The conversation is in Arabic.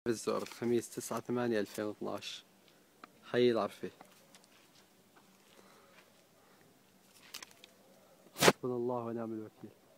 بالزور الخميس 9/8/2012. حي العرفة. حسبنا الله ونعم الوكيل.